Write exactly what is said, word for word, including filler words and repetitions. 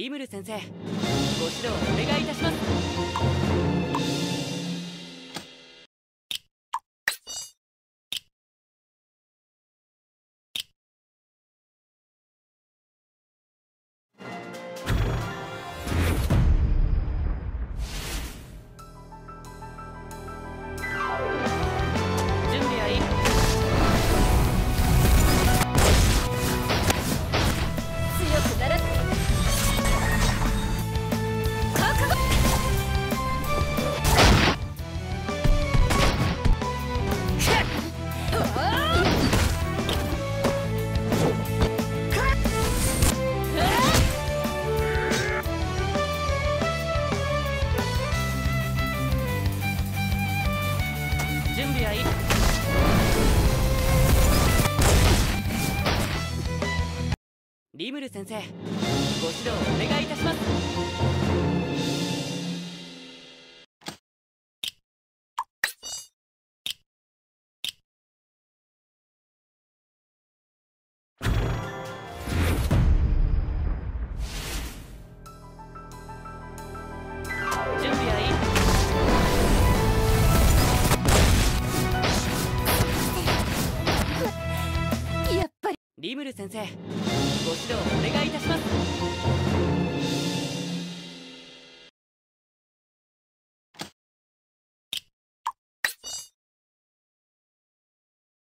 リムル先生、ご指導お願いいたします。準備はいい。 強くなら覚悟。 準備はいい。リムル先生、ご指導お願いいたします。準備はいい。 やっぱりリムル先生、ご指導お願いいたします。